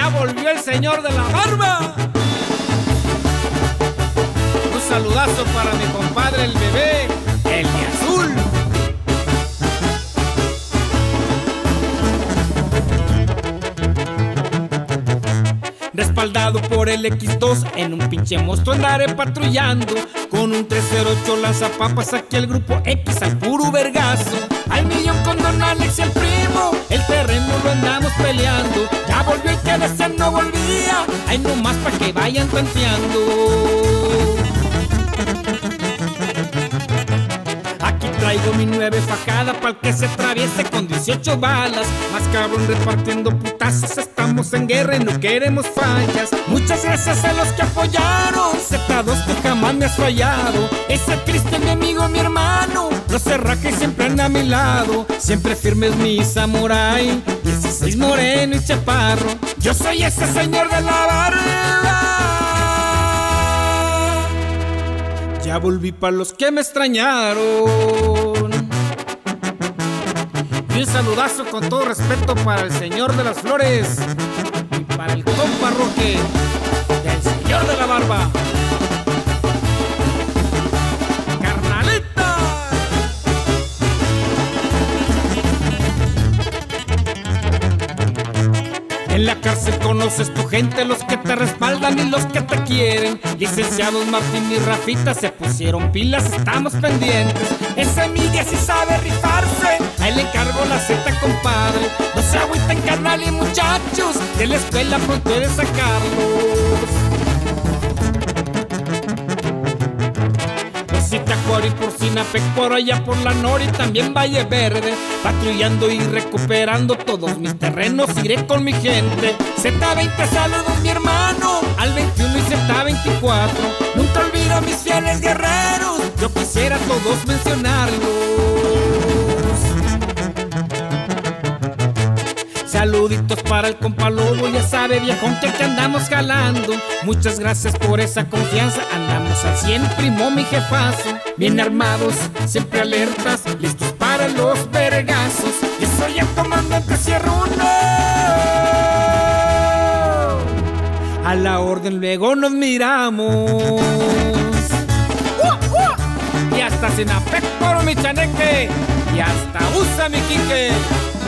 ya volvió el señor de la barba. Un saludazo para mi compadre el bebé, el de azul. Respaldado por el X2, en un pinche monstruo andaré patrullando. Con un 308 lanzapapas aquí el grupo X al puro vergazo. Al millón con don Alex y el primo, el terreno lo andamos peleando. Ya volvió el que decían no volvía, ahí nomás pa' que vayan tanteando. Aquí traigo mi 9 fajada pa'l que se atraviese con 18 balas. Más cabrón repartiendo putazos, estamos en guerra y no queremos fallas. Muchas gracias a los que apoyaron, Z2 tú jamás me has fallado. Ese Cristian, mi amigo, mi hermano, los cerrajes siempre han a mi lado. Siempre firmes mi samurái, 16 moreno y chaparro. Yo soy ese señor de la barba. Ya volví pa' los que me extrañaron. Y un saludazo con todo respeto para el señor de las flores y para el compa Roque, el señor de la barba. ¡Carnalita! En la cárcel conoces tu gente, los que te respaldan y los que te quieren. Licenciados Martín y Rafita se pusieron pilas, estamos pendientes. Ese Miguel sí sabe rifarse, ahí le encargo la Z, compadre. No se agüiten, carnal y muchachos, de la escuela pronto he de sacarlos. Por y por Sinapec, por allá por la Nori, también Valle Verde. Patrullando y recuperando todos mis terrenos, iré con mi gente. Z20 saludos mi hermano, al 21 y Z24. Nunca olvido a mis fieles guerreros, yo quisiera a todos mencionarlos. Saluditos para el compa Lobo, ya sabe viejón que aquí andamos jalando. Muchas gracias por esa confianza, andamos al 100, primo mi jefazo. Bien armados, siempre alertas, listos para los vergazos. Yo soy el comandante Sierra 1. A la orden luego nos miramos. Y hasta Sinapec por mi chaneque, y hasta usa mi quique.